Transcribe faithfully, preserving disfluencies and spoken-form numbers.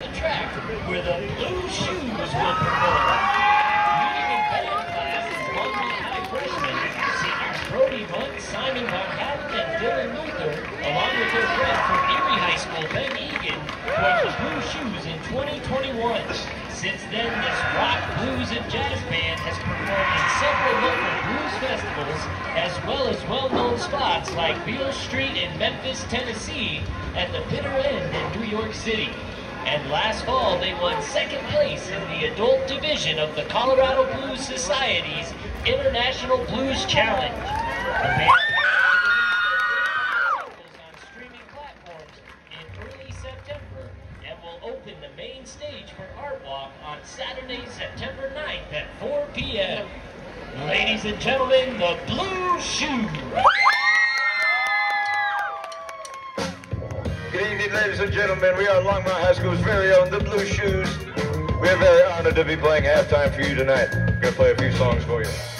the track where the Blue Shoes will perform. Leading in band class is London High freshmen, seniors Brody Munt, Simon Von Hatten, and Dylan Luther, along with their friend from Erie High School, Ben Egan, formed the Blue Shoes in twenty twenty-one. Since then, this rock, blues, and jazz band has performed in several local blues festivals, as well as well-known spots like Beale Street in Memphis, Tennessee, and the Bitter End in New York City. And last fall, they won second place in the adult division of the Colorado Blues Society's International Blues Challenge. The band on streaming platforms in early September and will open the main stage for Art Walk on Saturday, September ninth at four p m Ladies and gentlemen, the Blue Shoes. Good evening, ladies and gentlemen. We are Longmont High School's very own, the Blue Shoes. We are very honored to be playing halftime for you tonight. We're going to play a few songs for you.